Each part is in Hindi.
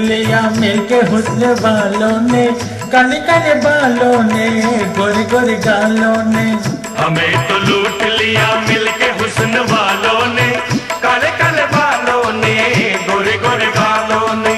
लिया मिलके हुस्न वालों ने, काले काले बालों ने, गोरे गोरे गालों ने। हमें तो लूट लिया मिलके हुस्न वालों ने, काले काले बालों ने, गोरे गोरे गालों ने।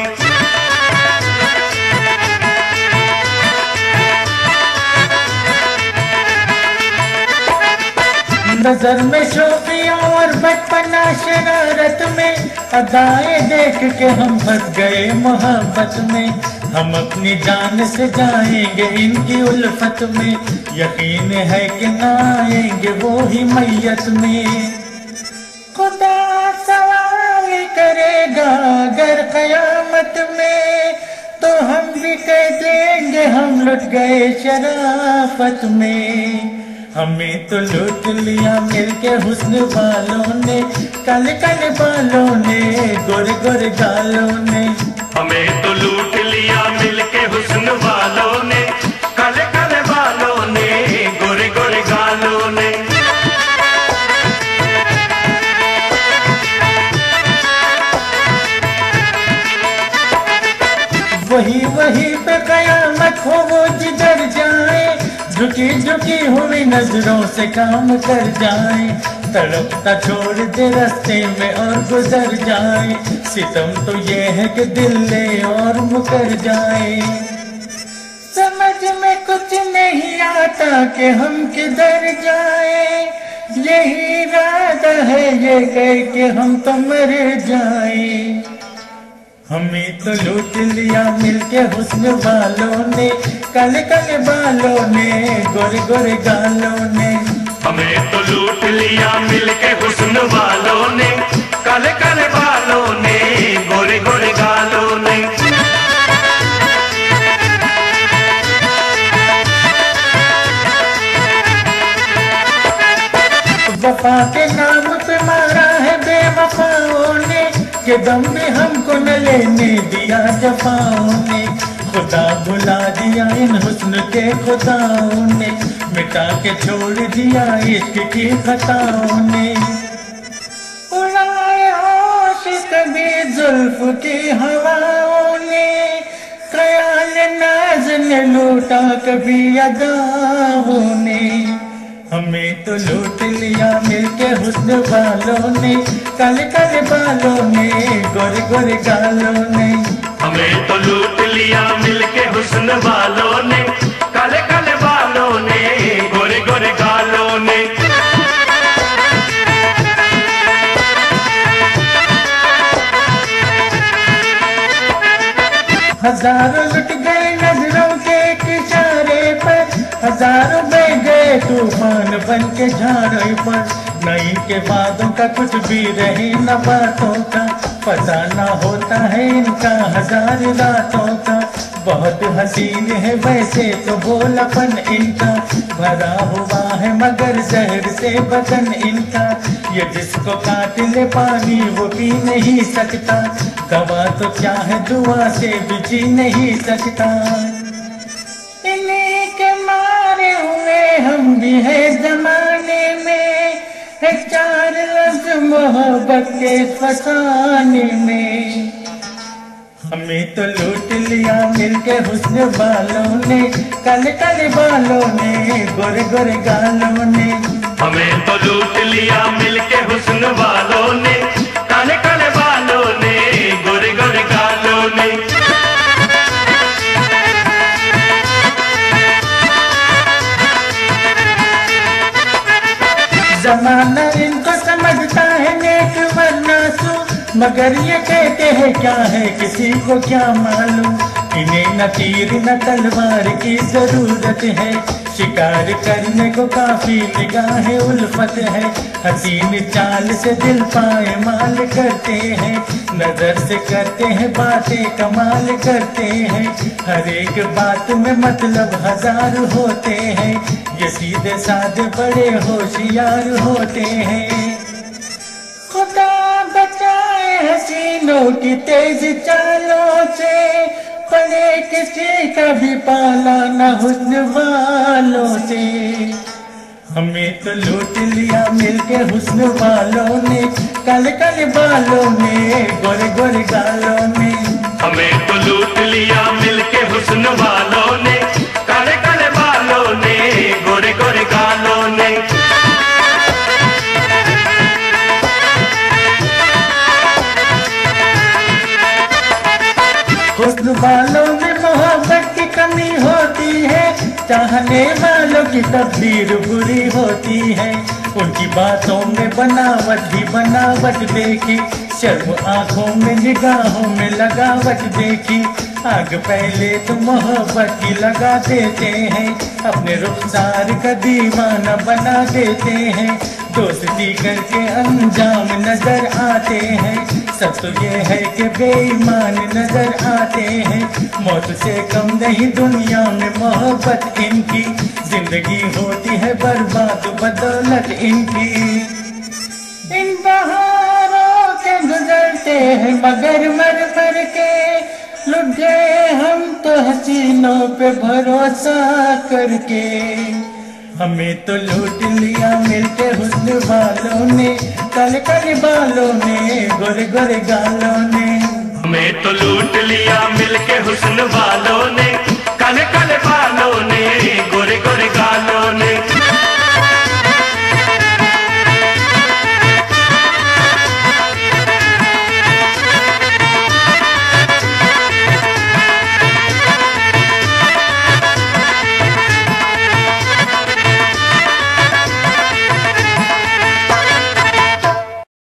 नजर में शोफिया और बचपना शरारत में, अदाएं देख के हम फंस गए मोहब्बत में। हम अपनी जान से जाएंगे इनकी उल्फत में, यकीन है कि ना आएंगे वो ही मैयत में। खुदा सवाल करेगा अगर कयामत में, तो हम भी कह देंगे हम लुट गए शराफत में। हमें तो लूट लिया मिलके हुस्न वालों ने, काले काले बालों ने, गोरे गोरे गालों ने। हमें तो लूट लिया मिलके हुस्न वालों ने, काले काले बालों ने, गोरे गोरे गालों ने। वही वही पे कयामत हो वो जिधर जाए, झुकी झुकी हुई नजरों से काम कर जाए। तड़पता छोड़ दे रास्ते में और गुजर जाए, सितम तो ये है कि दिल ले और मुकर जाए। समझ में कुछ नहीं आता कि हम किधर जाए, यही इरादा है ये कह के हम तो मर जाए। हमें तो लूट लिया मिलके हुस्न वालों ने, काले काले बालों ने, गोरे गोरे गालों ने। हमें तो लूट लिया मिलके हुस्न वालों ने, काले काले बालों ने, गोरे गोरे गालों ने। वफा के नाम पे मारा है बेवफाओं ने, ये दम भी हमको न लेने दिया जफाओं ने। खुदा भुला दिया इन हुस्न के खुदाओं ने, मिटा के छोड़ दिया इश्क की खताओं ने। उड़ाए होश कभी जुल्फ की हवाओं ने, ख्याल नाज ने लूटा कभी अदाओं ने। हमें तो लूट लिया मिलके हुस्न वालों ने, काले काले बालों ने, गोरे गोरे गालों ने। हमें तो लूट लिया मिलके हुस्न वालों ने, काले काले बालों ने, गोरे गोरे गालों ने। हजारों लुट गए नजरों के इशारे पर, हजारों बह गए तूफान बन के झाड़ों पर। न इनके वादों का कुछ भी रहे न बातों का, पता न होता है इनका हजार रातों का। बहुत हसीन है वैसे तो भोलापन इनका, भरा हुआ है मगर जहर से बदन इनका। ये जिसको काट ले पानी वो पी नहीं सकता, दवा तो क्या है दुआ से भी जी नहीं सकता। इन्हीं के मारे हुए हम भी है जमाने में, है चार लफ्ज मोहब्बत के फसाने में। हमें तो लूट लिया मिलके हुस्न वालों ने, काले काले बालों ने, गोरे गोरे गालों ने। हमें तो लूट लिया मिलके हुस्न वालों ने, काले काले बालों ने, गोरे गोरे गालों ने। जमाना इनको समझता है नेक वरना सू, मगर ये कहते हैं क्या है किसी को क्या मालूम। इन्हें न तीर न तलवार की जरूरत है, शिकार करने को काफी निगाह उल्फत है। हसीन चाल से दिल पाए माल करते हैं, नजर से करते हैं बातें कमाल करते हैं। हर एक बात में मतलब हजार होते हैं, ये सीधे साधे बड़े होशियार होते हैं। खुदा बचाए हसीनों की तेज चालों से, पड़े किसी का भी पाला न हुस्न वालों से। हमें तो लूट लिया मिलके हुस्न वालों ने, काले काले बालों में, गोरे गोरे गालों में। हमें तो लूट लिया मिलके हुस्न वालों ने, काले काले बालों ने, गोरे गोरे गालों ने। हुस्न वालों में मोहब्बत की कमी होती है, चाहने वालों की तकदीर बुरी होती है। उनकी बातों में बनावट ही बनावट देखी, शर्म आंखों में निगाहों में लगावट देखी। आग पहले तो मोहब्बत की लगा देते हैं, अपने रुखसार का दीवाना बना देते हैं। दोस्ती करके अंजाम नजर आते हैं, सब तो ये है कि बेईमान नजर आते हैं। मौत से कम नहीं दुनिया में मोहब्बत इनकी, जिंदगी होती है बर्बाद बदौलत इनकी। इन बहारों के गुजरते हैं मगर मर मर के, लुट गए हम तो हसीनों पे भरोसा करके। हमें तो लूट लिया मिलके हुस्न वालों ने, काले काले बालों ने, गोरे गोरे गालों ने। हमें तो लूट लिया मिलके हुस्न वालों ने, काले काले बालों ने,